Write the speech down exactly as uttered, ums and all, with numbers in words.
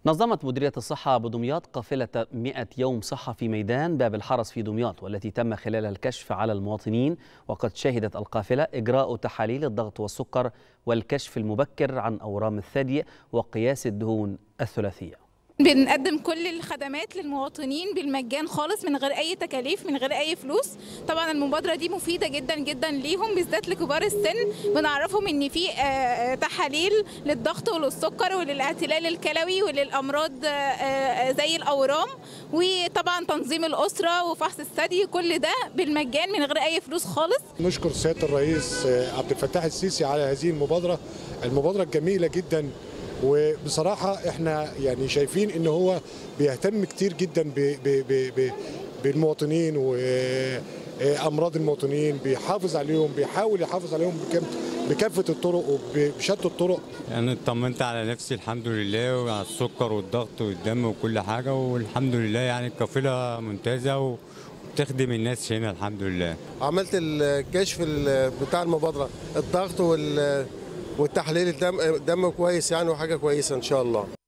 نظمت مديرية الصحة بدمياط قافلة مئة يوم صحة في ميدان باب الحرس في دمياط، والتي تم خلالها الكشف على المواطنين. وقد شهدت القافلة إجراء تحاليل الضغط والسكر والكشف المبكر عن أورام الثدي وقياس الدهون الثلاثية. بنقدم كل الخدمات للمواطنين بالمجان خالص، من غير اي تكاليف، من غير اي فلوس. طبعا المبادره دي مفيده جدا جدا ليهم، بالذات لكبار السن. بنعرفهم ان في تحاليل للضغط وللسكر وللاعتلال الكلوي وللامراض زي الاورام، وطبعا تنظيم الاسره وفحص الثدي، كل ده بالمجان من غير اي فلوس خالص. نشكر سياده الرئيس عبد الفتاح السيسي على هذه المبادره المبادره الجميله جدا. وبصراحة احنا يعني شايفين ان هو بيهتم كتير جدا ب ب ب بالمواطنين وامراض المواطنين، بيحافظ عليهم، بيحاول يحافظ عليهم بكافة الطرق وبشتى الطرق. يعني اطمنت على نفسي الحمد لله، وعلى السكر والضغط والدم وكل حاجة، والحمد لله يعني القافلة ممتازة وبتخدم الناس هنا الحمد لله. عملت الكشف بتاع المبادرة، الضغط وال والتحليل الدم دم كويس يعني، وحاجه كويسه ان شاء الله.